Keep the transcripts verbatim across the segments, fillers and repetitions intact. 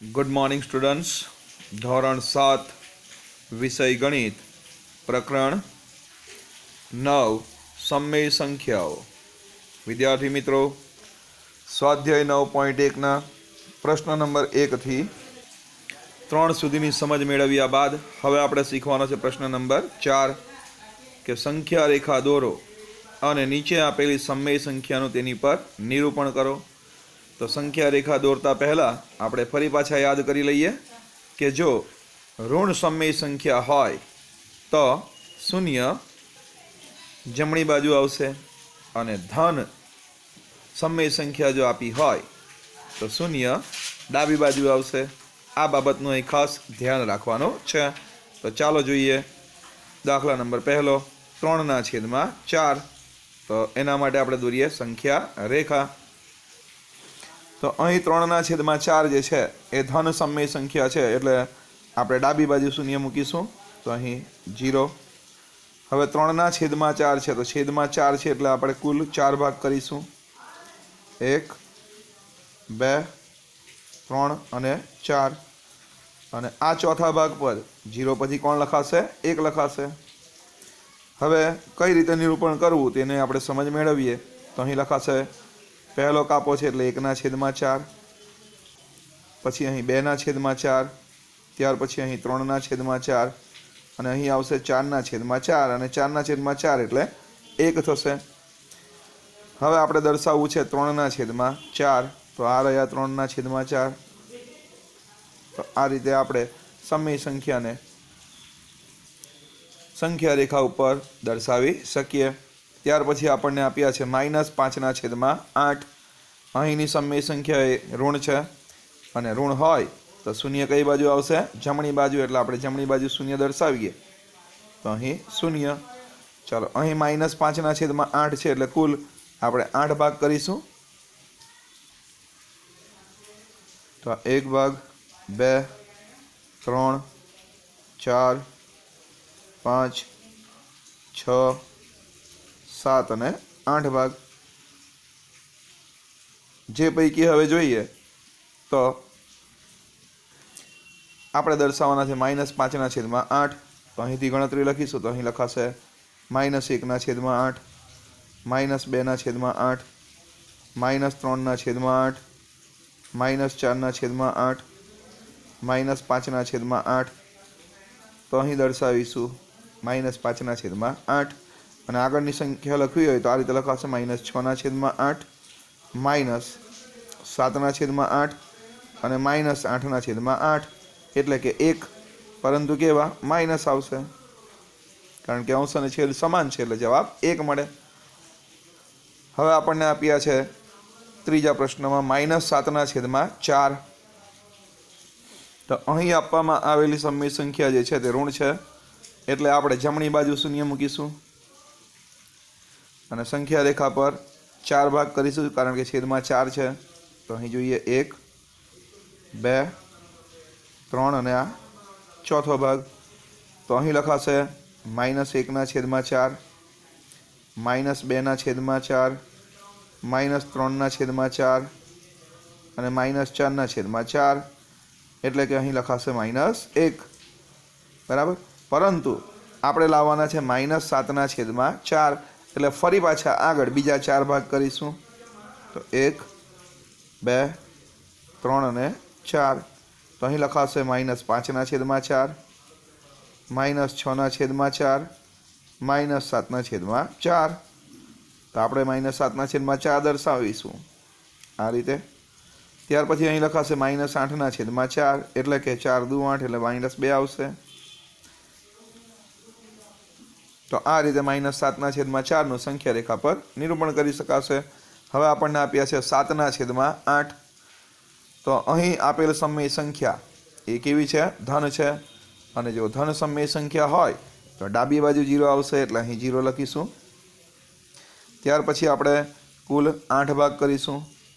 Good morning students. धोरण सात विषय गणित प्रकरण नव सममेय संख्याओं। विद्यार्थी मित्रों, स्वाध्याय नौ पॉइंट एक ना प्रश्न नंबर एक थी त्रण सुधीनी समझ मेळव्या बाद हवे आपणे शीखवानो छे प्रश्न नंबर चार के संख्या रेखा दोरो अने नीचे आपेली सममेय संख्यानुं तेनी पर निरूपण करो। तो संख्या रेखा दौरता पहला આપણે ફરી પાછા યાદ કરી લઈએ કે જો ઋણ સમમેય સંખ્યા હોય તો શૂન્ય જમણી બાજુ આવશે અને ધન સમમેય સંખ્યા જો આપી હોય તો શૂન્ય ડાબી બાજુ આવશે। આ બાબતનું અહીં ખાસ ધ્યાન રાખવાનું છે। તો ચાલો જોઈએ દાખલા નંબર પહેલો ત્રણના છેદમાં ચાર। તો એના માટે આપણે દોરીએ સંખ્યા રેખા। तो अहीं त्रणना छेदमां चार जे छे ए धन सममेय संख्या छे एटले आपणे डाबी बाजू शून्य मूकीशुं। तो अहीं जीरो। हवे त्रणना छेदमां चार छे तो छेदमां चार छे एटले आपणे कुल चार भाग करीशुं। एक बे त्रण अने चार अने आ चौथा भाग पर जीरो पछी कोण लखाशे? एक लखाशे। हवे कई रीते निरूपण करवुं तेने आपणे समज मेळवीए। तो अहीं लखाशे पहलो कापो छे एटले एकना छेदमां चार, पछी अहीं बेना छेदमां चार, त्यार पछी अहीं त्रणना छेदमां चार अने अहीं आवशे चारना छेदमां चार अने चारना छेदमां चार एटले एक थशे। हवे आपणे दर्शाववुं छे त्रणना छेदमां चार। तो आ रह्या त्रणना छेदमां चार। तो आ रीते आपणे सममेय संख्याने संख्या रेखा उपर दर्शावी शकीए। त्यार पछी आपणे आप्या छे माइनस पांचना छेदमां आठ। અહીંની સમમેય સંખ્યા એ ઋણ છે અને ઋણ હોય તો શૂન્ય કઈ બાજુ આવશે? જમણી બાજુ। એટલે આપણે જમણી બાજુ શૂન્ય દર્શાવીએ તો અહીં શૂન્ય। ચાલો અહીં માઇનસ પાંચના છેદમાં આઠ છે એટલે કુલ આપણે આઠ ભાગ કરીશું। તો એક ભાગ, બે, ત્રણ, ચાર, પાંચ, છ, सात अने आठ भाग। जे पैकी हवे जोईए तो आपणे दर्शाववाना छे माइनस पांचना छेदमां आठ। तो અહીંથી ગણતરી લખીશું તો અહીં લખાશે માઇનસ એકના છેદમાં આઠ, માઇનસ બેના છેદમાં આઠ, માઇનસ ત્રણના છેદમાં આઠ, માઇનસ ચારના છેદમાં આઠ, માઇનસ પાંચના છેદમાં આઠ। તો અહીં દર્શાવીશું માઇનસ પાંચના છેદમાં આઠ અને આગળની સંખ્યા લખવી હોય તો આ રીતે લખાશે માઇનસ છના છેદમાં આઠ, માઇનસ સાતના છેદમાં આઠ અને માઇનસ આઠના છેદમાં આઠ એટલે કે એક, પરંતુ કેવા માઇનસ આવશે કારણ કે અંશ અને છેદ સમાન છે એટલે જવાબ એક મળે। હવે આપણને આપ્યા છે ત્રીજા પ્રશ્નમાં માઇનસ સાતના છેદમાં ચાર। તો અહીં આપવામાં આવેલી સમમેય સંખ્યા જે છે તે ઋણ છે એટલે આપણે જમણી બાજુ શૂન્ય મૂકીશું અને સંખ્યા રેખા પર चार भाग करीशुं कारण के छेद में चार है। तो अहीं जोईए एक, बे, त्रण अने आ चौथो भाग। तो अहीं लखाशे माइनस एकना छेद में चार, माइनस बेना छेद में चार, माइनस त्रणना छेद में चार अने माइनस चारना छेद में चार एटले के अहीं लखाशे माइनस एक। बराबर। परंतु आपणे लाववाना छे माइनस सातना छेद में चार એટલે ફરી પાછા આગળ બીજા ચાર ભાગ કરીશું। તો એક, બે, ત્રણ અને ચાર। તો અહીં લખાશે માઇનસ પાંચના છેદમાં ચાર, માઇનસ છના છેદમાં ચાર, માઇનસ સાતના છેદમાં ચાર। તો આપણે માઇનસ સાતના છેદમાં ચાર દર્શાવીશું આ રીતે। ત્યાર પછી અહીં લખાશે માઇનસ આઠના છેદમાં ચાર એટલે કે ચાર દુ આઠ એટલે માઇનસ બે આવશે। तो आ रीते माइनस सातना छेदमां चारनु संख्या रेखा पर निरूपण करी शकाशे। हवे आपणने आप्या छे सातना छेदमां आठ। तो अहीं आपेल सममेय संख्या ए केवी छे? धन छे अने जो धन सममेय संख्या होय तो डाबी बाजू जीरो आवशे એટલે અહીં जीरो लखीशुं। त्यार पछी आपणे कुल आठ भाग करीशुं।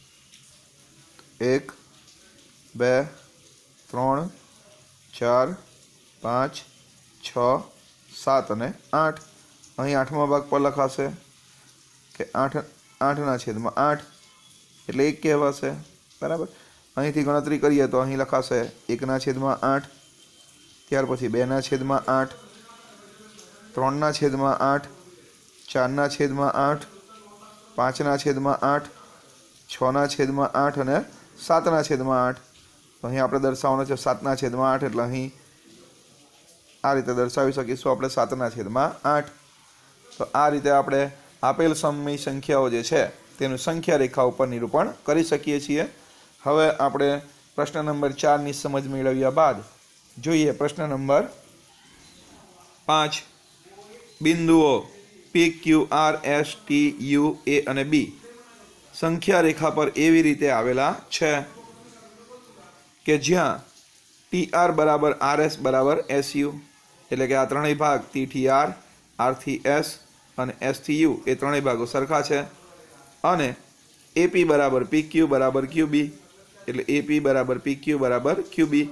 एक, बे, त्रण, चार, पांच, छ, सात अने आठ। अहीं आठमा भाग पर लखाशे के आठ आठना छेदमां आठ एटले एक कहेवाशे। बराबर। અહીંથી ગણતરી કરીએ તો અહીં લખાશે એકના છેદમાં આઠ, ત્યાર પછી બેના છેદમાં આઠ, ત્રણના છેદમાં આઠ, ચારના છેદમાં આઠ, પાંચના છેદમાં આઠ, છના છેદમાં આઠ અને સાતના છેદમાં આઠ. તો અહીં આપણે દર્શાવવાનો છે સાતના છેદમાં આઠ, એટલે અહીં આ રીતે દર્શાવી શકીશું આપણે સાતના છેદમાં આઠ. તો આ રીતે આપણે આપેલ સમય સંખ્યાઓ જે છે તેનું સંખ્યા રેખા ઉપર નિરૂપણ કરી શકીએ છીએ. હવે આપણે પ્રશ્ન નંબર ચારની સમજ મેળવ્યા બાદ જોઈએ પ્રશ્ન નંબર પાંચ. બિંદુઓ પી Q R S T U એ અને બી સંખ્યા રેખા પર એવી રીતે આવેલા છે કે જ્યાં ટી આર બરાબર આર એસ બરાબર એસ યુ, એટલે કે આ ત્રણેય ભાગ ટી થી આર, આર થી એસ અને એસ થી યુ એ ત્રણેય ભાગો સરખા છે. અને એપી બરાબર પી ક્યુ બરાબર ક્યુ બી, એટલે એપી બરાબર પી ક્યુ બરાબર ક્યુ બી.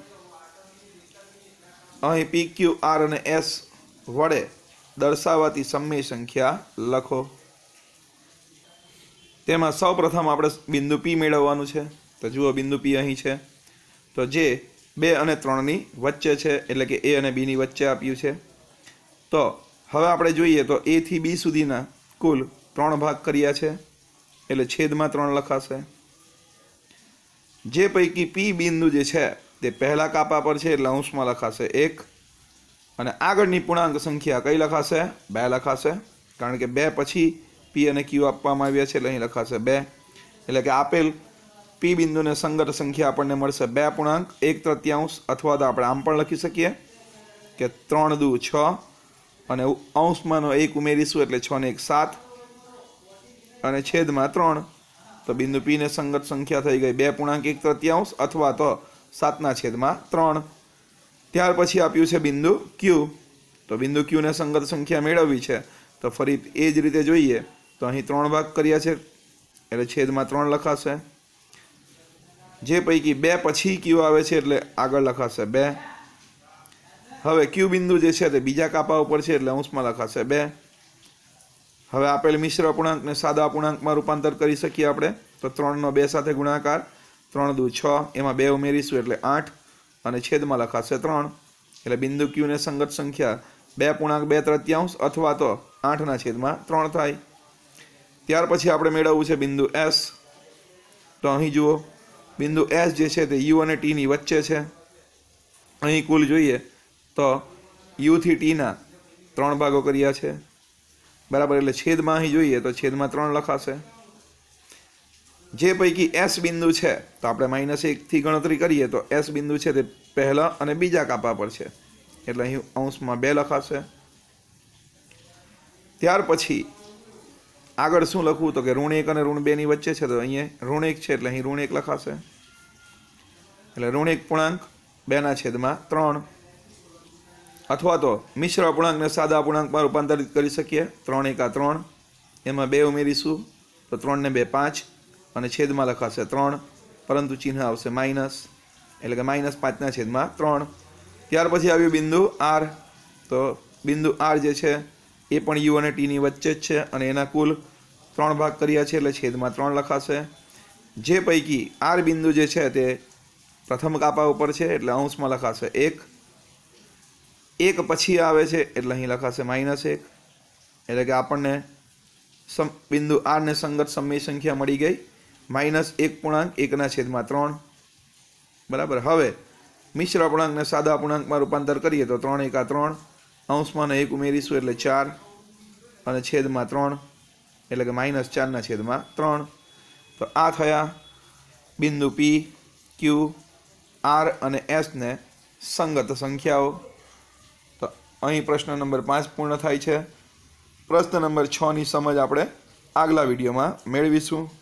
અહીં પી ક્યુ આર અને એસ વડે દર્શાવાતી સમય સંખ્યા લખો. તેમાં સૌ પ્રથમ આપણે બિંદુ પી મેળવવાનું છે. તો જુઓ બિંદુ પી અહીં છે, તો જે બે અને ત્રણની વચ્ચે છે, એટલે કે એ અને બીની વચ્ચે આપ્યું છે. તો હવે આપણે જોઈએ તો એ થી બી સુધીના કુલ ત્રણ ભાગ કર્યા છે, એટલે છેદમાં ત્રણ લખાશે. જે પૈકી પી બિંદુ જે છે તે પહેલા કાપા પર છે, એટલે અંશમાં લખાશે એક. અને આગળની પૂર્ણાંક સંખ્યા કઈ લખાશે? બે લખાશે, કારણ કે બે પછી પી અને ક્યુ આપવામાં આવ્યા છે, એટલે અહીં લખાશે બે. એટલે કે આપેલ પી બિંદુને સંગત સંખ્યા આપણને મળશે બે પૂર્ણાંક એક તૃતીયાંશ, અથવા તો આપણે આમ પણ લખી શકીએ કે ત્રણ દુ છ અને અંશમાંનો એક ઉમેરીશું એટલે છ ને એક સાત અને છેદમાં ત્રણ. તો બિંદુ પી ને સંગત સંખ્યા થઈ ગઈ બે પૂર્ણાંક એક તૃતીયાંશ અથવા તો સાતના છેદમાં ત્રણ. ત્યાર પછી આપ્યું છે બિંદુ ક્યુ. તો બિંદુ ક્યુ ને સંગત સંખ્યા મેળવવી છે, તો ફરી એ જ રીતે જોઈએ તો અહીં ત્રણ ભાગ કર્યા છે, એટલે છેદમાં ત્રણ લખાશે. જે પૈકી બે પછી ક્યુ આવે છે, એટલે આગળ લખાશે બે. હવે ક્યુ બિંદુ જે છે તે બીજા કાપા ઉપર છે, એટલે અંશમાં લખાશે બે. હવે આપેલ મિશ્ર અપૂર્ણાંકને સાદા અપૂર્ણાંકમાં રૂપાંતર કરી શકીએ આપણે. તો ત્રણનો બે સાથે ગુણાકાર, ત્રણ દુ છ, એમાં બે ઉમેરીશું એટલે આઠ અને છેદમાં લખાશે ત્રણ. એટલે બિંદુ ક્યુને સંગત સંખ્યા બે પૂર્ણાંક બે તૃતીયાંશ અથવા તો આઠના છેદમાં ત્રણ થાય. ત્યાર પછી આપણે મેળવવું છે બિંદુ એસ. તો અહીં જુઓ બિંદુ એસ જે છે તે યુ અને ટીની વચ્ચે છે. અહીં કુલ જોઈએ તો યુથી ટીના ત્રણ ભાગો કર્યા છે, બરાબર. એટલે છેદમાં અહીં જોઈએ તો છેદમાં ત્રણ લખાશે. જે પૈકી એસ બિંદુ છે તો આપણે માઇનસ એકથી ગણતરી કરીએ તો એસ બિંદુ છે તે પહેલા અને બીજા કાપા પર છે, એટલે અહીં અંશમાં બે લખાશે. ત્યાર પછી આગળ શું લખવું? તો કે ઋણ એક અને ઋણ બે ની વચ્ચે છે, તો અહીંયા ઋણ એક છે એટલે અહીં ઋણ એક લખાશે. એટલે ઋણ એક પૂર્ણાંક બેના છેદમાં ત્રણ, અથવા તો મિશ્ર અપૂર્ણાંકને સાદા અપૂર્ણાંકમાં રૂપાંતરિત કરી શકીએ. ત્રણ એકા ત્રણ, એમાં બે ઉમેરીશું તો ત્રણ ને બે પાંચ અને છેદમાં લખાશે ત્રણ, પરંતુ ચિહ્ન આવશે માઇનસ, એટલે કે માઇનસ પાંચના છેદમાં ત્રણ. ત્યાર પછી આવ્યું બિંદુ આર. તો બિંદુ આર જે છે એ પણ યુ અને ટીની વચ્ચે જ છે, અને એના કુલ ત્રણ ભાગ કર્યા છે, એટલે છેદમાં ત્રણ લખાશે. જે પૈકી આર બિંદુ જે છે તે પ્રથમ કાપા ઉપર છે, એટલે અંશમાં લખાશે એક. એક પછી આવે છે એટલે અહીં લખાશે માઇનસ એક. એટલે કે આપણને સમ બિંદુ આરને સંગત સમય સંખ્યા મળી ગઈ માઇનસ એક પૂર્ણાંક એકના છેદમાં ત્રણ, બરાબર. હવે મિશ્ર અપૂર્ણાંકને સાદા અપૂર્ણાંકમાં રૂપાંતર કરીએ તો ત્રણ એકા ત્રણ, અંશમાં એક ઉમેરીશું એટલે ચાર અને છેદમાં ત્રણ, એટલે કે માઇનસ ચારના છેદમાં ત્રણ. તો આ થયા બિંદુ પી, ક્યુ, આર અને એસને સંગત સંખ્યાઓ. તો અહીં પ્રશ્ન નંબર પાંચ પૂર્ણ થાય છે. પ્રશ્ન નંબર છ ની સમજ આપણે આગલા વિડીયોમાં મેળવીશું.